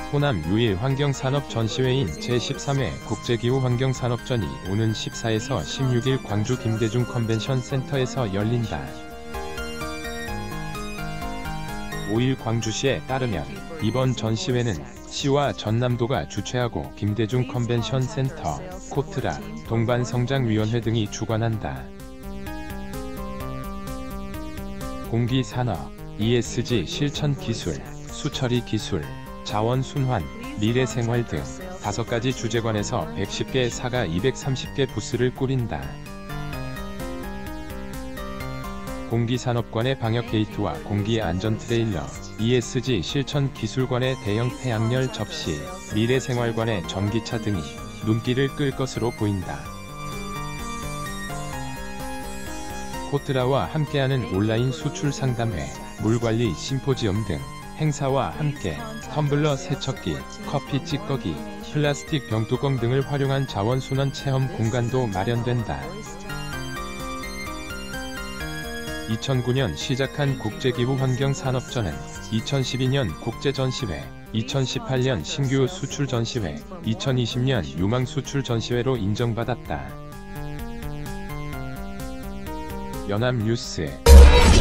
호남 유일 환경산업전시회인 제13회 국제기후환경산업전이 오는 14에서 16일 광주 김대중 컨벤션센터에서 열린다. 5일 광주시에 따르면 이번 전시회는 시와 전남도가 주최하고 김대중 컨벤션센터, 코트라, 동반성장위원회 등이 주관한다. 공기산업, ESG 실천기술, 수처리 기술, 자원순환, 미래생활 등 5가지 주제관에서 110개 사가 230개 부스를 꾸린다. 공기산업관의 방역게이트와 공기안전 트레일러, ESG 실천기술관의 대형 태양열 접시, 미래생활관의 전기차 등이 눈길을 끌 것으로 보인다. 코트라와 함께하는 온라인 수출 상담회, 물관리 심포지엄 등 행사와 함께 텀블러 세척기, 커피 찌꺼기, 플라스틱 병뚜껑 등을 활용한 자원순환 체험 공간도 마련된다. 2009년 시작한 국제기후환경산업전은 2012년 국제전시회, 2018년 신규 수출전시회, 2020년 유망수출전시회로 인정받았다. 연합뉴스